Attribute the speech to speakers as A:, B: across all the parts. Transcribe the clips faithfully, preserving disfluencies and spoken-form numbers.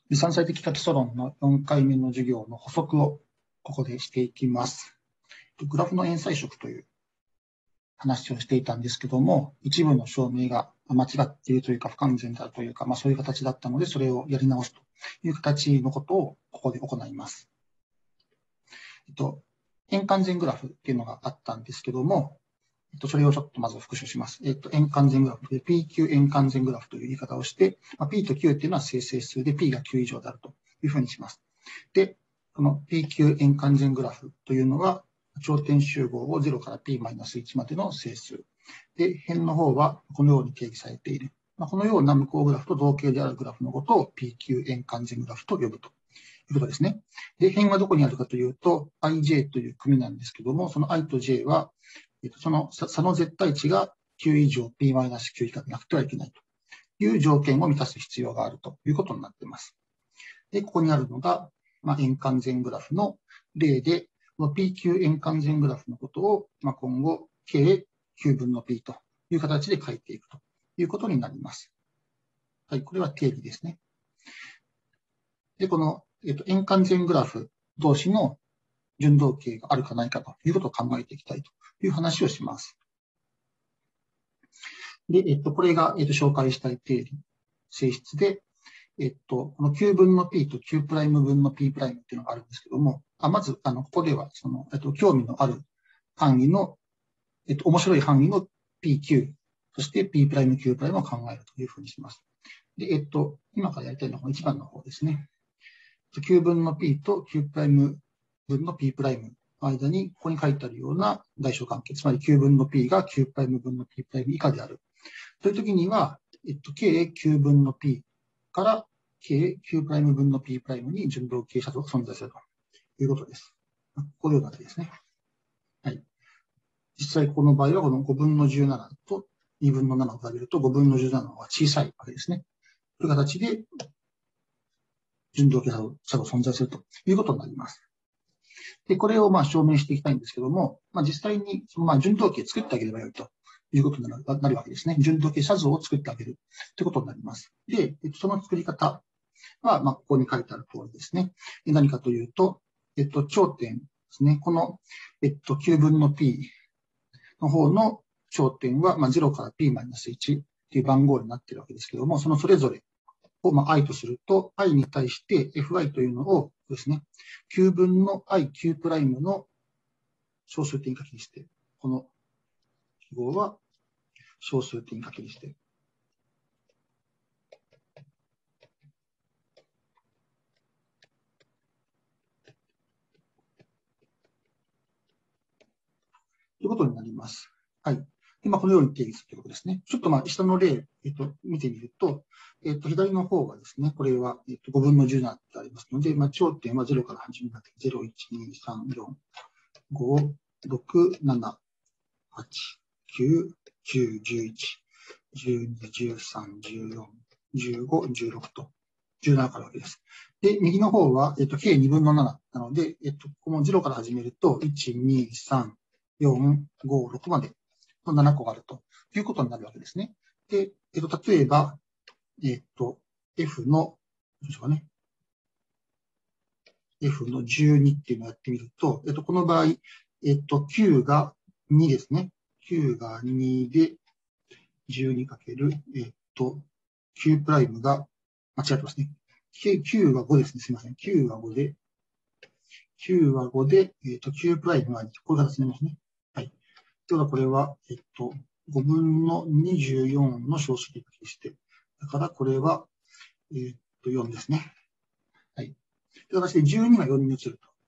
A: 三歳的基礎論のよんかいめの授業の補足をここでしていきます。グラフの円彩色という話をしていたんですけども、一部の証明が間違っているというか不完全だというか、まあ、そういう形だったので、それをやり直すという形のことをここで行います。えっと、円完全グラフっていうのがあったんですけども、えっと、それをちょっとまず復習します。えっと、円完全グラフで ピーキュー 円完全グラフという言い方をして、まあ、P と Q っていうのは正整数で P がきゅう以上であるというふうにします。で、この ピーキュー 円完全グラフというのは、頂点集合をゼロから ピーマイナスいち までの整数。で、辺の方はこのように定義されている。まあ、このような向こうグラフと同型であるグラフのことを ピーキュー 円完全グラフと呼ぶということですね。で、辺はどこにあるかというと、アイジェー という組なんですけども、その i と j は、その差の絶対値がきゅう以上 ピーマイナスきゅう 以下でなくてはいけないという条件を満たす必要があるということになっています。で、ここにあるのが、まあ、円完全グラフの例で、この ピーキュー 円完全グラフのことを、まあ、今後、Kきゅうぶんの P という形で書いていくということになります。はい、これは定義ですね。で、この、えっと、円完全グラフ同士の順動径があるかないかということを考えていきたいという話をします。で、えっと、これが、えっと、紹介したい定理、性質で、えっと、この Q 分の P と Q' 分の P' っていうのがあるんですけども、あまず、あの、ここでは、その、えっと、興味のある範囲の、えっと、面白い範囲の ピーキュー、そして P'、Q' を考えるというふうにします。で、えっと、今からやりたいのはこのいちばんの方ですね。Q 分の P と Q' 分の P' の間に、ここに書いてあるような大小関係、つまり Q 分の P が Q' 分の P' 以下である。というときには、えっと、計 Q 分の P から計 Q' 分の P' に順動傾斜が存在するということです。このようなわけですね。はい。実際この場合はこのごぶんのじゅうななとにぶんのななを比べるとごぶんのじゅうななは小さいわけですね。という形で順動傾斜が存在するということになります。で、これをまあ証明していきたいんですけども、まあ、実際にそのまあ順動径を作ってあげればよいということになるなるわけですね。順動径斜像を作ってあげるということになります。で、その作り方は、まあ、ここに書いてある通りですね。何かというと、えっと、頂点ですね。この、えっと、きゅうぶんの P の方の頂点は、まあ、ゼロから ピーマイナスいち という番号になっているわけですけども、そのそれぞれを、まあ、i とすると、i に対して fi というのをですね、きゅうぶんの iq' の小数点掛けにして、この記号は小数点掛けにして、ということになります。はい。で、まあ、このように定義するということですね。ちょっとまあ、下の例、えっと、見てみると、えっと、左の方がですね、これは、えっと、ごぶんのじゅうななってありますので、まあ、頂点はゼロから始めなきゃ、ゼロ、いち、に、さん、よん、ご、ろく、なな、はち、きゅう、じゅう、じゅういち、じゅうに、じゅうさん、じゅうよん、じゅうご、じゅうろくと、じゅうななからわけです。で、右の方は、えっと、計にぶんのなななので、えっと、このゼロから始めると、いち、に、さん、よん、ご、ろくまでのななこがあるということになるわけですね。で、えっと、例えば、えっと、F の、どうでしょうかね。F のじゅうにっていうのをやってみると、えっと、この場合、えっと、Q がにですね。Q がにで、じゅうにかける、えっと、Q' が、間違ってますね。Q はごですね。すみません。Q はごで、Q はごで、えっと、Q' がに、こういう形になりますね。はい。ということは、これは、えっと、ごぶんのにじゅうよんの小数点掛けして、だからこれは、えっと、よんですね。はい。という形でじゅうにがよんに移ると。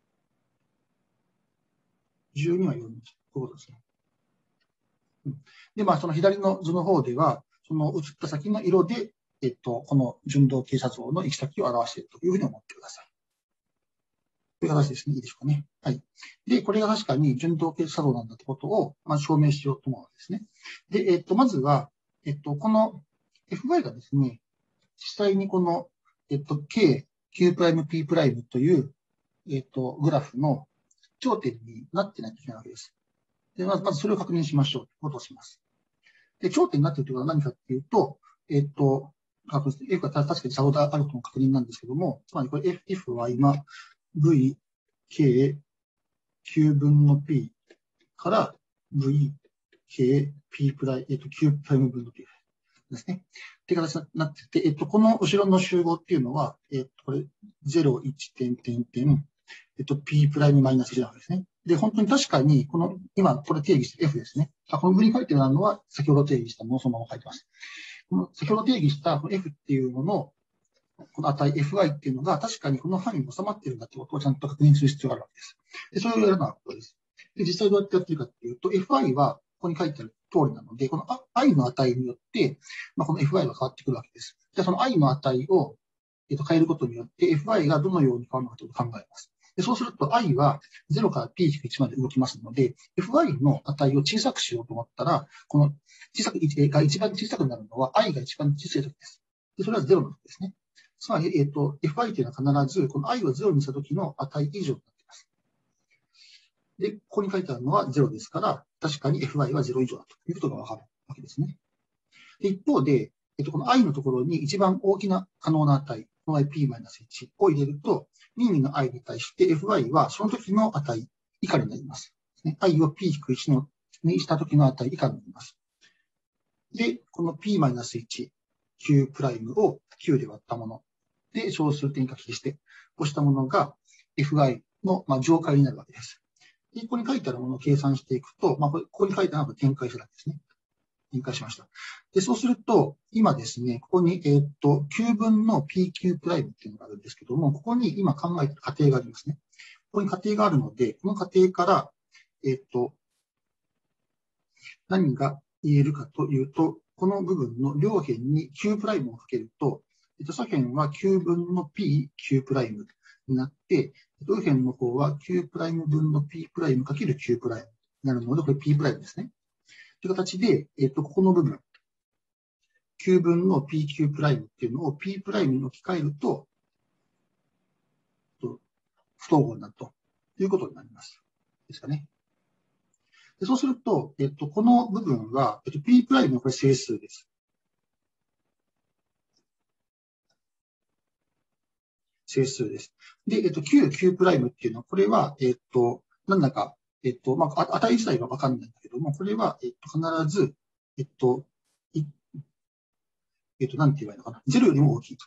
A: じゅうにはよんに移る。こういうことですね。うん、で、まあ、その左の図の方では、その移った先の色で、えっと、この順動傾斜像の行き先を表しているというふうに思ってください。という形ですね。いいでしょうかね。はい。で、これが確かに順動傾斜像なんだってことを、まあ、証明しようと思うんですね。で、えっと、まずは、えっと、この エフワイ がですね、実際にこの、えっと、K、Q'、P' という、えっと、グラフの頂点になってないといけないわけです。で、まず、まずそれを確認しましょうということをします。で、頂点になっているということは何かっていうと、えっと、 あ、そうですね。F が確かに作動であるとの確認なんですけども、つまりこれ F は今、V、K、Q 分の P から V、K、P プライ、えっと、Q プライム分の P ですね。っていう形になってて、えっと、この後ろの集合っていうのは、えっと、これ、ゼロ、いち、点、点、点、えっと、P プライムマイナスいちなわけですね。で、本当に確かに、この、今、これ定義して F ですね。あ、この上に書いてあるのは、先ほど定義したものをそのまま書いてます。この先ほど定義したこの F っていうのの、この値 エフアイ っていうのが確かにこの範囲に収まっているんだってことをちゃんと確認する必要があるわけです。で、それをやるのはことです。で、実際どうやってやってるかっていうと、エフアイ はここに書いてある通りなので、この i の値によって、まあ、この エフアイ が変わってくるわけです。じゃあその i の値を、えー、と変えることによって エフアイ がどのように変わるのかということを考えます。でそうすると i はゼロから ピーいち まで動きますので、エフアイ の値を小さくしようと思ったら、この小さくが一番小さくなるのは i が一番小さい時です。でそれはゼロの時ですね。つまり、えっと、エフアイ というのは必ず、この i をゼロにしたときの値以上になっています。で、ここに書いてあるのはゼロですから、確かに エフアイ はゼロ以上だということがわかるわけですね。で、一方で、えっと、この i のところに一番大きな可能な値、この P-いち を入れると、任意の i に対して エフアイ はその時の値以下になります。i を ピーいち のにした時の値以下になります。で、この P-いち、Q' を Q で割ったもの。で、小数点書きして、こうしたものが エフアイ の、まあ、上階になるわけです。で、ここに書いてあるものを計算していくと、まあ、これここに書いてあるのは展開しただけですね。展開しました。で、そうすると、今ですね、ここに、えー、っと、Q 分の ピーキュー プライムっていうのがあるんですけども、ここに今考えている仮定がありますね。ここに仮定があるので、この仮定から、えー、っと、何が言えるかというと、この部分の両辺に Q プライムをかけると、左辺は Q 分の P、Q プライムになって、右辺の方は Q プライム分の P プライムかける Q プライムになるので、これ P プライムですね。という形で、えっと、ここの部分、Q 分の ピーキュー プライムっていうのを P プライムに置き換えると、不等号になるということになります。ですかね。でそうすると、えっと、この部分は、えっと、P プライムのこれ整数です。整数です。で、えっと、Q、Q プライムっていうのは、これは、えっと、なんだか、えっと、まあ、値自体はわかんないんだけども、これは、えっと、必ず、えっと、いえっと、なんて言えばいいのかな。ゼロよりも大きいと。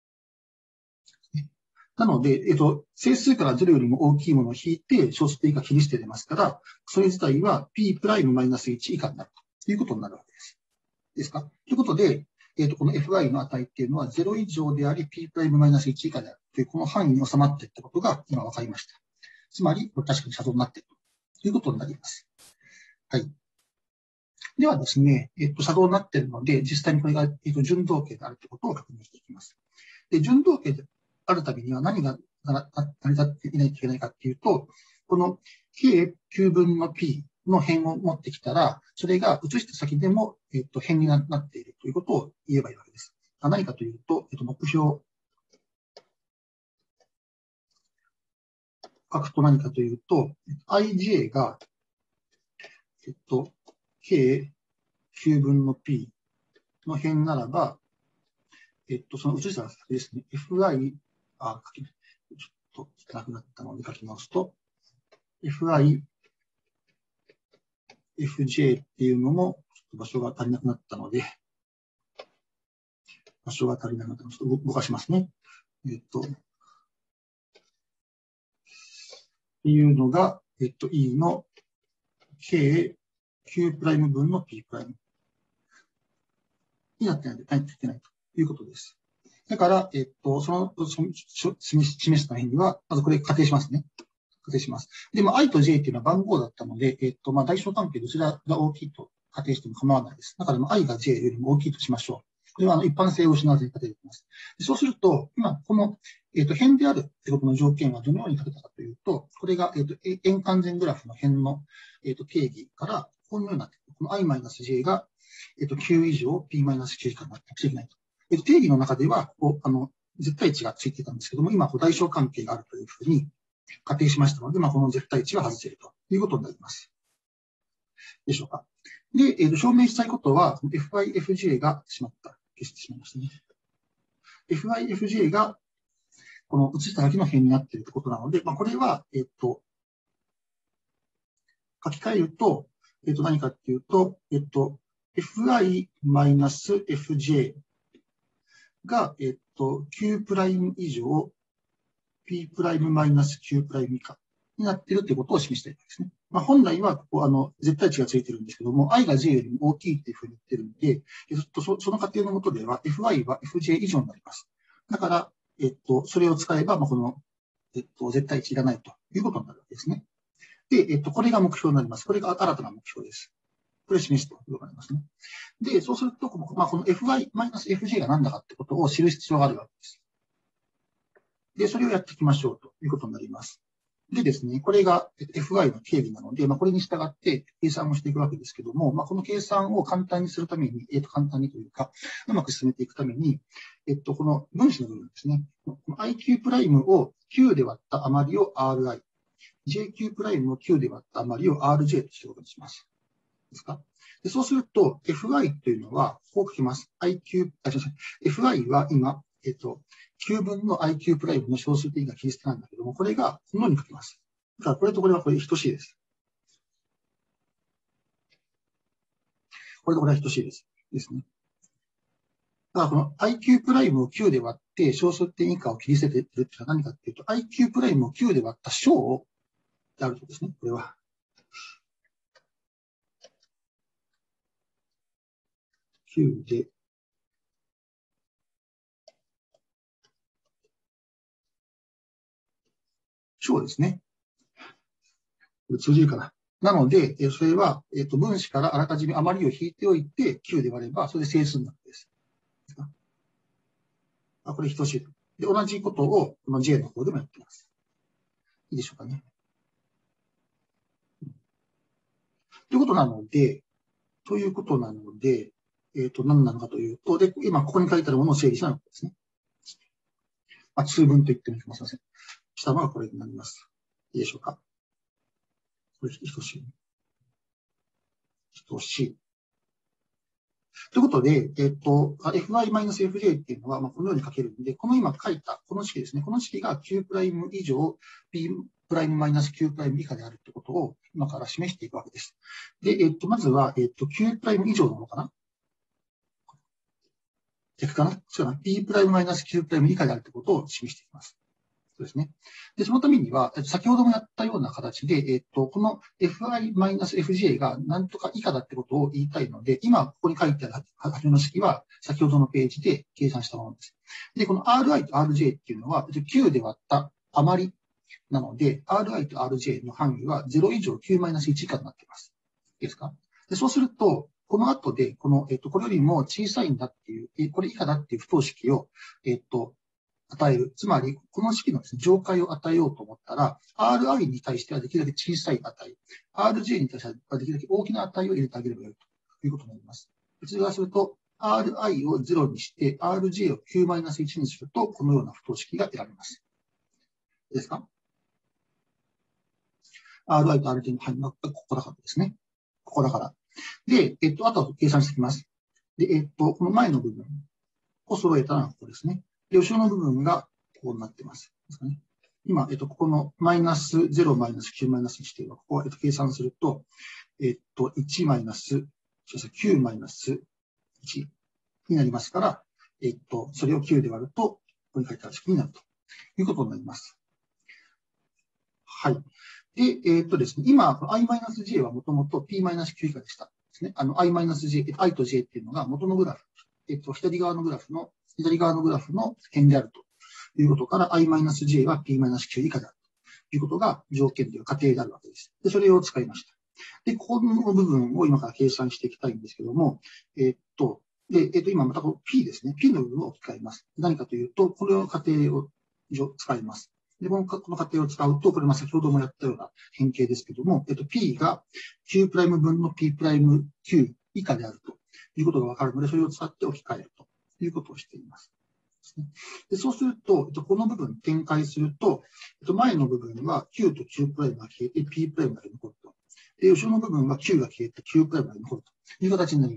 A: なので、えっと、整数からゼロよりも大きいものを引いて、小数点以下切り捨てれますから、それ自体は P プライムマイナスいち以下になるということになるわけです。ですかということで、えっと、この エフアイ の値っていうのはゼロ以上であり P プライムマイナスいち以下であるという、この範囲に収まっていったことが今分かりました。つまり、これ確かに写像になっているということになります。はい。ではですね、えっと、写像になっているので、実際にこれが、えっと、順動形であるということを確認していきます。で、順動形であるためには何が成り立っていないといけないかっていうと、この K、Q 分の P の辺を持ってきたら、それが移した先でも、えっと、辺になっているということを言えばいいわけです。何かというと、えっと、目標、書くと何かというと、アイジェー が、えっと、K、Q 分の P の辺ならば、えっと、その移した先ですね、エフアイ、あ、書き、ちょっとなくなったので書き直すと、エフアイ、エフジェー っていうのも、ちょっと場所が足りなくなったので、場所が足りなくなったので、ちょっと動かしますね。えっと、っていうのが、えっと、E の K、Q プライム分の P プライムになってないといけないということです。だから、えっと、その、その示した辺には、まずこれ仮定しますね。仮定します。で、まあ、I と J っていうのは番号だったので、えっと、まあ、代償関係どちらが大きいと仮定しても構わないです。だから、まあ、I が J よりも大きいとしましょう。これはあの一般性を失わずに仮定できます。そうすると、今、この、えっと、辺であるってことの条件はどのように書けたかというと、これが、えっと、円完全グラフの辺の、えっと、定義から、このようになっている。この I-J が、えっと、Q 以上 P-Q 以下になっていけないと。えっと、定義の中では、こう、あの、絶対値がついていたんですけども、今、代償関係があるというふうに仮定しましたので、まあ、この絶対値は外せるということになります。でしょうか。で、えっと、証明したいことは、エフアイ、エフジェー がしまった。消してしまいましたね。 エフアイ、エフジェー が、この移しただけの辺になっているということなので、まあ、これは、えっと、書き換えると、えっと、何かっていうと、えっと、エフアイ-エフジェー が、えっと、Q プライム以上、P プライムマイナス Q プライム以下になっているということを示したいわけですね。まあ、本来は、ここ、あの、絶対値がついてるんですけども、i が j よりも大きいっていうふうに言ってるんで、えっと、そその過程のもとでは、fi は fj 以上になります。だから、えっと、それを使えば、まあ、この、えっと、絶対値いらないということになるわけですね。で、えっと、これが目標になります。これが新たな目標です。これを示すということになりますね。で、そうすると、この、まあ、この fi-fj が何だかってことを知る必要があるわけです。で、それをやっていきましょうということになります。でですね、これが エフアイ の定義なので、まあ、これに従って計算をしていくわけですけども、まあ、この計算を簡単にするために、えっと、簡単にというか、うまく進めていくために、えっと、この分子の部分ですね、この アイキュー プライムを Q で割った余りを アールアイ、ジェーキュー プライムを Q で割った余りを アールジェー としてことにします。ですか？でそうすると、エフアイ というのは、こう書きます。アイキュー、あ、すみません。エフアイ は今、えっと、Q 分の アイキュー プライムの小数点が切り捨てなんだけども、これがこのように書きます。だからこれとこれはこれ等しいです。これとこれは等しいです。ですね。だからこの アイキュー プライムを Q で割って小数点以下を切り捨てているっていうのは何かっていうと、アイキュー プライムを Q で割った小をであるとですね。これは。Q で小ですね。これ通じるかな。なので、それは、えっと、分子からあらかじめ余りを引いておいて Q で割れば、それで整数になるんです。あ、これ等しい。で、同じことを、この J の方でもやってます。いいでしょうかね。ということなので、ということなので、えっと、何なのかというと、で、今ここに書いてあるものを整理したのですね。まあ、通分と言ってもいいかもしれません。したのがこれになります。いいでしょうか。これ等しい。等しい。ということで、えっと、エフアイ-エフジェー っていうのは、まあ、このように書けるんで、この今書いた、この式ですね。この式が Q' 以上、P' マイナス Q' 以下であるってことを今から示していくわけです。で、えっと、まずは、えっと、Q' 以上なのかな逆かなそうだな。P' マイナス Q' 以下であるってことを示していきます。そうですね。で、そのためには、先ほどもやったような形で、えっと、この エフアイ-エフジェー が何とか以下だってことを言いたいので、今ここに書いてあるはじめの式は、先ほどのページで計算したものです。で、この アールアイ と アールジェー っていうのは、Q で割った余りなので、アールアイ と アールジェー の範囲はゼロ以上 Q-いち 以下になっています。いいですか？でそうすると、この後で、この、えっと、これよりも小さいんだっていう、これ以下だっていう不等式を、えっと、与える。つまり、この式のですね、上階を与えようと思ったら、アールアイ に対してはできるだけ小さい値、アールジェー に対してはできるだけ大きな値を入れてあげればよいということになります。それからすると、アールアイ をゼロにして、アールジェー を Q-いち にすると、このような不等式が得られます。いいですか？ アールアイ と アールジェー の範囲はここだからですね。ここだから。で、えっと、あとは計算していきます。で、えっと、この前の部分を揃えたのはここですね。で、後ろの部分がこうなってます。ですね。今、えっと、ここのマイナスゼロマイナス Q マイナスいちというのは、ここは、えっと、計算すると、えっと、いちマイナス、Q マイナスいちになりますから、えっと、それをきゅうで割ると、ここに書いてある式になるということになります。はい。で、えっとですね、今、i-j はもともと P-Q 以下でした。ですね。あの、i-j、i と j っていうのが元のグラフ、えっと、左側のグラフの、左側のグラフの辺であるということから、i-j は P-Q 以下であるということが条件という仮定であるわけです。で、それを使いました。で、ここの部分を今から計算していきたいんですけども、えっと、で、えっと、今またこの P ですね。P の部分を置き換えます。何かというと、これを仮定を使います。で、このこの仮定を使うと、これま先ほどもやったような変形ですけども、えっと、P が Q' 分の P'Q 以下であるということがわかるので、それを使って置き換えるということをしています。でそうすると、えっと、この部分展開すると、えっと、前の部分は Q と Q' が消えて P' だけ残ると。で、後ろの部分は Q が消えて Q' が残るという形になります。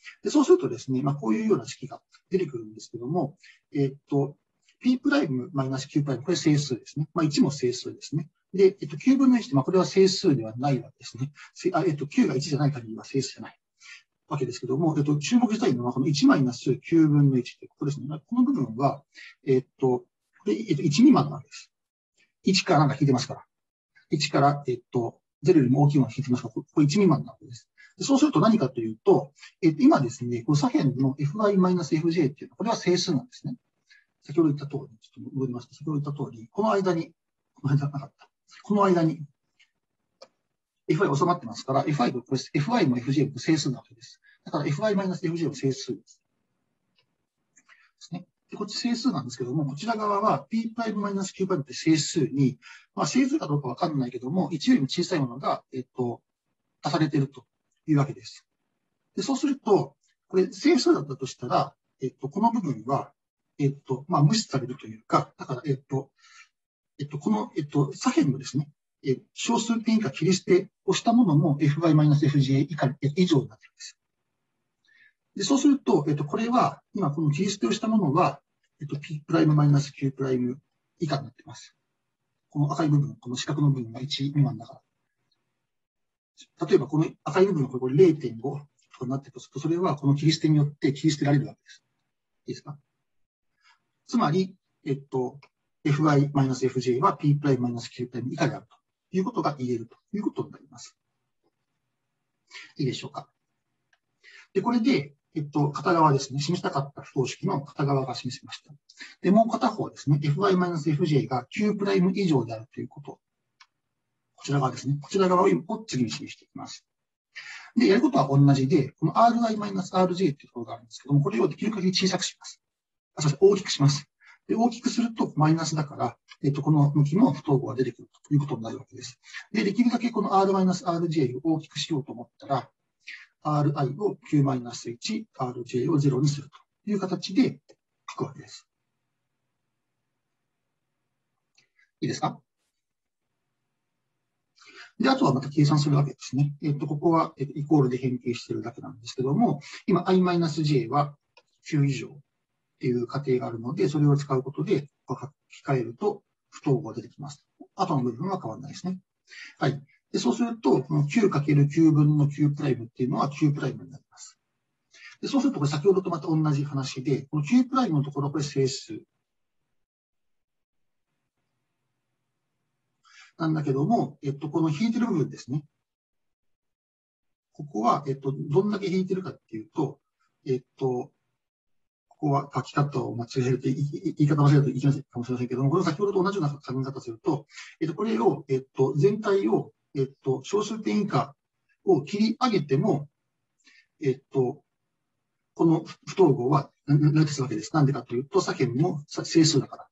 A: で、そうするとですね、まあ、こういうような式が出てくるんですけども、えっと、P プライムマイナス Q プライム、これ整数ですね。まあ、いちも整数ですね。で、えっと、きゅうぶんのいちって、まあ、これは整数ではないわけですね。あえっと、きゅうがいちじゃない限りは整数じゃないわけですけども、えっと、注目したいのは、このいちマイナスきゅうぶんのいちってことですね。この部分は、えっと、これ、えっと、いち未満なわけです。いちからなんか引いてますから。いちから、えっと、ゼロよりも大きいものを引いてますから、これいち未満なわけです。でそうすると何かというと、えっと、今ですね、この左辺の エフワイマイナスエフジェー っていうのは、これは整数なんですね。先ほど言った通り、ちょっと戻りますと、先ほど言った通り、この間に、この間なかった。この間に、エフワイ 収まってますから、エフワイ とこれ エフワイ も エフジェー も整数なわけです。だから エフワイマイナスエフジェー も整数です。ですね。で、こっち整数なんですけども、こちら側は P プライムマイナス Q プライムって整数に、まあ、整数かどうかわかんないけども、いちよりも小さいものが、えっと、足されているというわけです。で、そうすると、これ整数だったとしたら、えっと、この部分は、えっと、まあ、無視されるというか、だから、えっと、えっと、この、えっと、左辺のですね、え小数点以下切り捨てをしたものも エフワイマイナスエフジェー 以下、以上になっているんです。で、そうすると、えっと、これは、今この切り捨てをしたものは、えっと、P プライムマイナス Q プライム以下になっています。この赤い部分、この四角の部分がいち未満だから。例えば、この赤い部分がこれ れいてんご とかになっているとすると、それはこの切り捨てによって切り捨てられるわけです。いいですか？つまり、えっと、エフワイマイナスエフジェー は P プライムマイナス Q プライム以下であるということが言えるということになります。いいでしょうか？で、これで、えっと、片側ですね、示したかった不等式の片側が示せました。で、もう片方ですね、エフワイマイナスエフジェー が Q プライム以上であるということ。こちら側ですね。こちら側を次に示していきます。で、やることは同じで、この アールアイマイナスアールジェー っていうところがあるんですけども、これをできる限り小さくします。あ、すみません、大きくします。で、大きくするとマイナスだから、えっと、この向きの不等号が出てくるということになるわけです。で、できるだけこの アールマイナスアールジェー を大きくしようと思ったら、アールアイ を Q マイナスいち、アールジェー をゼロにするという形で書くわけです。いいですか？で、あとはまた計算するわけですね。えっと、ここは、えっと、イコールで変形しているだけなんですけども、今 i マイナス j はきゅう以上っていう仮定があるので、それを使うことで書き換えると不等号が出てきます。後の部分は変わらないですね。はい。でそうすると、この きゅうかけるきゅうぶんの Q プライムっていうのは Q プライムになります。でそうすると、これ先ほどとまた同じ話で、この Q プライムのところ、これ整数なんだけども、えっと、この引いてる部分ですね。ここは、えっと、どんだけ引いてるかっていうと、えっと、ここは書き方を間違えると、言い方を間違えるといけないかもしれませんけども、これは先ほどと同じような書き方をすると、えっと、これを、えっと、全体を、えっと、小数点以下を切り上げても、えっと、この不等号は成り立つわけです。なんでかというと、左辺も整数だから。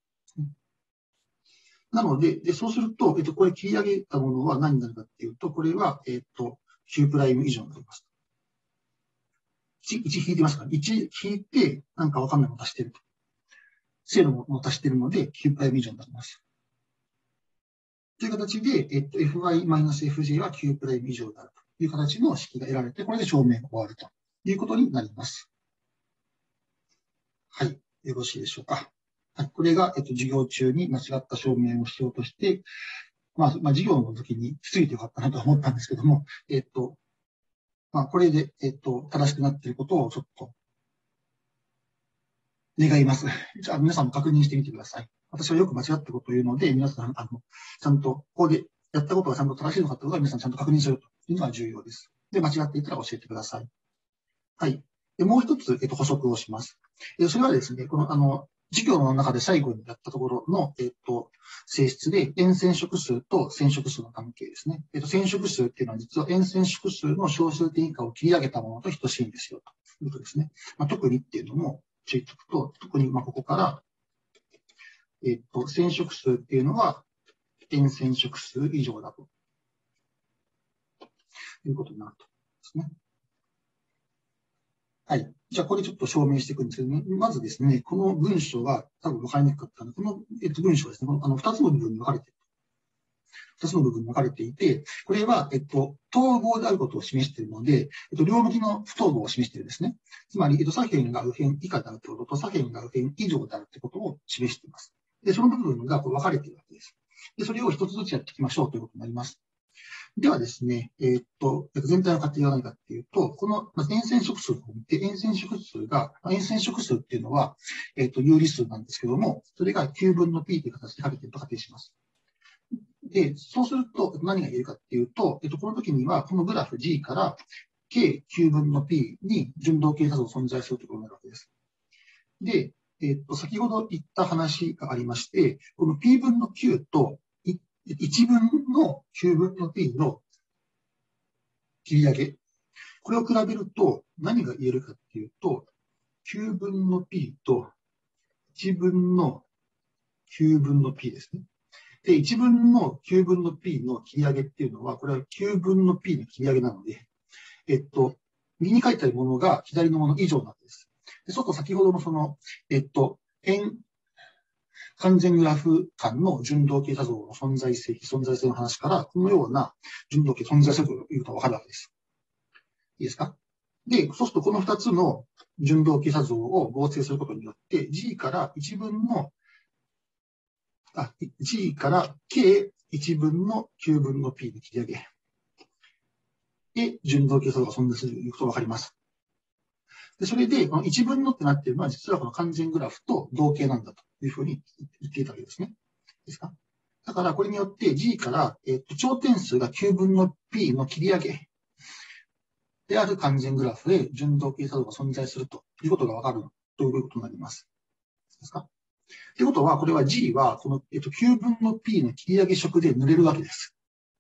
A: なので、でそうすると、えっと、これ切り上げたものは何になるかっていうと、これは、えっと、Q プライム以上になります。いち、いち引いてますから、いち引いて、なんかわかんないもの足してると。正のものを足してるので、Q プライム以上になります。という形で、えっと、エフワイマイナスエフジェー は Q プライム以上であるという形の式が得られて、これで証明が終わるということになります。はい。よろしいでしょうか。はい。これが、えっと、授業中に間違った証明をしようとして、まあ、まあ、授業の時にしついてよかったなと思ったんですけども、えっと、まあ、これで、えっと、正しくなっていることをちょっと願います。じゃあ、皆さんも確認してみてください。私はよく間違ったことを言うので、皆さん、あの、ちゃんと、ここでやったことがちゃんと正しいのかということは皆さんちゃんと確認するというのが重要です。で、間違っていたら教えてください。はい。で、もう一つ、えっと、補足をします。えそれはですね、この、あの、授業の中で最後にやったところの、えっと、性質で、円線色数と線色数の関係ですね。えっと、線色数っていうのは実は円線色数の小数点以下を切り上げたものと等しいんですよ、ということですね。まあ、特にっていうのも注意しておくと、特に、まあ、ここから、えっと、線色数っていうのは、円線色数以上だということになるとですね。はい。じゃあ、これちょっと証明していくんですけど、ね、まずですね、この文章が多分分かりにくかったので、この、えっと、文章はですね、このあのふたつの部分に分かれている。 二つの部分に分かれていて、これは、えっと、統合であることを示しているので、えっと、両向きの不統合を示しているんですね。つまり、えっと、左辺が右辺以下であるということと、左辺が右辺以上であるということを示しています。で、その部分がこう分かれているわけです。で、それを一つずつやっていきましょうということになります。ではですね、えーっと、全体の過程は何かっていうと、このまず円線食数を見て、円線食数が、円線食数っていうのは、えーっと、有理数なんですけども、それがきゅうぶんの p という形でかけていると仮定します。で、そうすると何が言えるかっていうと、えっと、この時には、このグラフ G から 計きゅうぶんの p に順動系数を存在するということになるわけです。で、えっと、先ほど言った話がありまして、この p 分のきゅうといちぶんのきゅうぶんの p の切り上げ。これを比べると何が言えるかっていうと、きゅうぶんの p といちぶんのきゅうぶんの p ですね。で、いちぶんのきゅうぶんの p の切り上げっていうのは、これはきゅうぶんの p の切り上げなので、えっと、右に書いてあるものが左のもの以上なわけです。で、そうすると先ほどのその、えっと、円完全グラフ間の順動系多像の存在性、存在性の話から、このような順動系存在するということがわかるわけです。いいですか？で、そうするとこのふたつの順動系多像を合成することによって、G からいちぶんの、あ、G から計いちぶんのきゅうぶんの p の切り上げ。で、順動系多像が存在するということがわかります。で、それで、このいちぶんのってなっているのは、実はこの完全グラフと同型なんだというふうに言っていたわけですね。いいですか？だから、これによって G から、えっと、頂点数がきゅうぶんの p の切り上げである完全グラフで順動系多像が存在するということがわかるということになります。いいですか？ということは、これは G は、この、えっと、きゅうぶんの p の切り上げ色で塗れるわけです。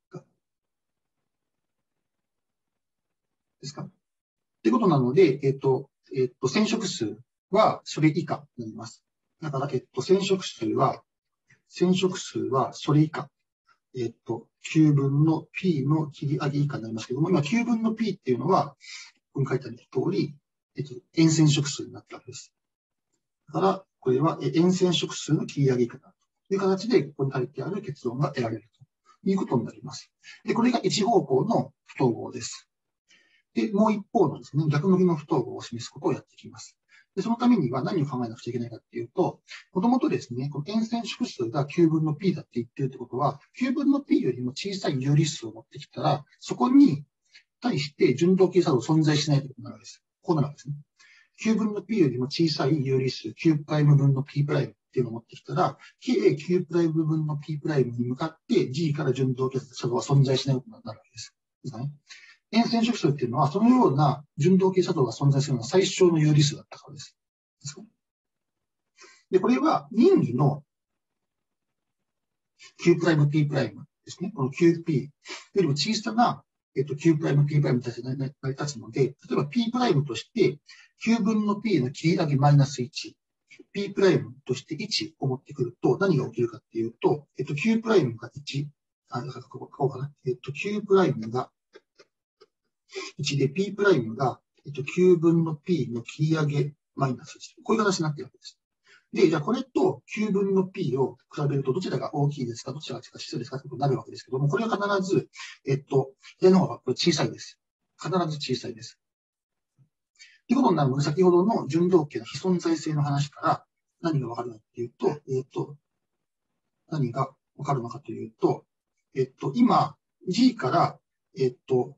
A: ですか？ということなので、えっと、えっと、染色数はそれ以下になります。だから、えっと、染色数は、染色数はそれ以下。えっと、きゅうぶんの p の切り上げ以下になりますけども、今きゅうぶんの p っていうのは、ここに書いてある通り、えっと、円染色数になったわけです。だから、これは円染色数の切り上げ以下だという形で、ここに書いてある結論が得られるということになります。で、これが一方向の不統合です。で、もう一方のですね、逆向きの不統合を示すことをやっていきます。で、そのためには何を考えなくちゃいけないかっていうと、もともとですね、この円線縮数がきゅうぶんの p だって言ってるってことは、きゅうぶんの p よりも小さい有理数を持ってきたら、そこに対して順動系差度存在しないということになるわけです。こうなるわけですね。きゅうぶんの p よりも小さい有理数、きゅうプライム分の p プライムっていうのを持ってきたら、計きゅうプライム分の p プライムに向かって G から順動系差度は存在しないことになるわけです。ですかね。円線色数っていうのは、そのような順動系差度が存在するのは最小の有理数だったからです。ですか？で、これは任意の Q'、P' ですね。この キューピー よりも小さな、えっと、Q'、P' に対して成り立つので、例えば P' として、きゅうぶんの P の切り上げマイナスいち、P' としていちを持ってくると、何が起きるかっていうと、えっと、Q' がいち、あ、こうかな。えっと、Q' がいちで P' が、えっと、きゅうぶんの P の切り上げマイナスいち。こういう形になっているわけです。で、じゃあこれときゅうぶんの P を比べるとどちらが大きいですか、どちらが小さいですかということになるわけですけども、これは必ず、えっと、左の方が小さいです。必ず小さいです。ということになるので、先ほどの順動系の非存在性の話から何がわかるかというと、えっと、何がわかるのかというと、えっと、今、G から、えっと、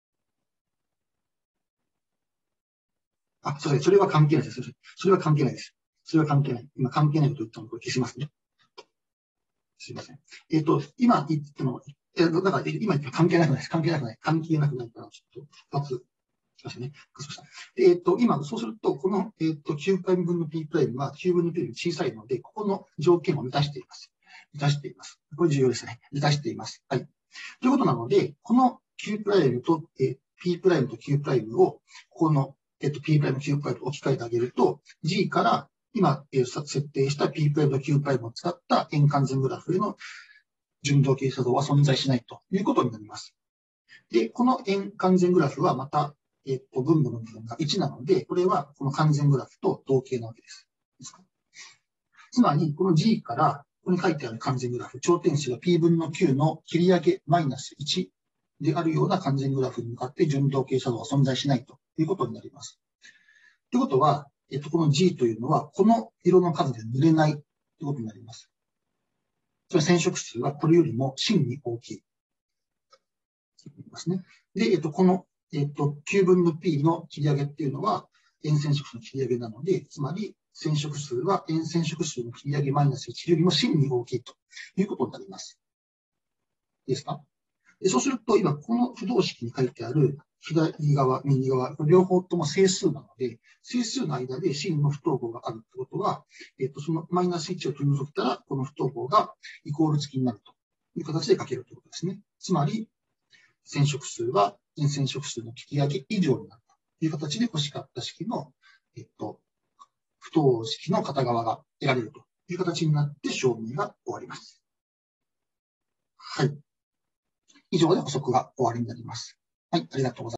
A: あ、それ、それは関係ないです。それは関係ないです。それは関係ない。今関係ないこと言ったので、これ消しますね。すいません。えっと、今言っても、えだから今言っても関係なくないです。関係なくない。関係なくないから、ちょっと、二つ、しましたね。しました。えっと、今、そうすると、この、えっと、きゅうプライム分の P' はきゅうぶんの P より小さいので、ここの条件を満たしています。満たしています。これ重要ですね。満たしています。はい。ということなので、この Q' と、えー、P' と Q' を、ここの、えっと、P'、Q' と置き換えてあげると、G から今、えー、設定した P' と Q' を使った円完全グラフへの順動系差度は存在しないということになります。で、この円完全グラフはまた、えっと、分母の部分がいちなので、これはこの完全グラフと同型なわけです。ですか？つまり、この G からここに書いてある完全グラフ、頂点数が P 分のきゅうの切り上げマイナスいちであるような完全グラフに向かって順動傾斜度は存在しないということになります。ということは、えっと、この G というのは、この色の数で塗れないということになります。つまり染色数はこれよりも真に大きい。ですね。で、えっと、この、えっと、きゅうぶんの P の切り上げっていうのは、円染色数の切り上げなので、つまり、染色数は円染色数の切り上げマイナスいちよりも真に大きいということになります。いいですか？でそうすると、今、この不動式に書いてある左側、右側、両方とも整数なので、整数の間で真の不等号があるってことは、えっと、そのマイナスいちを取り除いたら、この不等号がイコール付きになるという形で書けるということですね。つまり、染色数は円染色数の切り上げ以上になるという形で欲しかった式の、えっと、不等式の片側が得られるという形になって証明が終わります。はい。以上で補足が終わりになります。はい、ありがとうございます。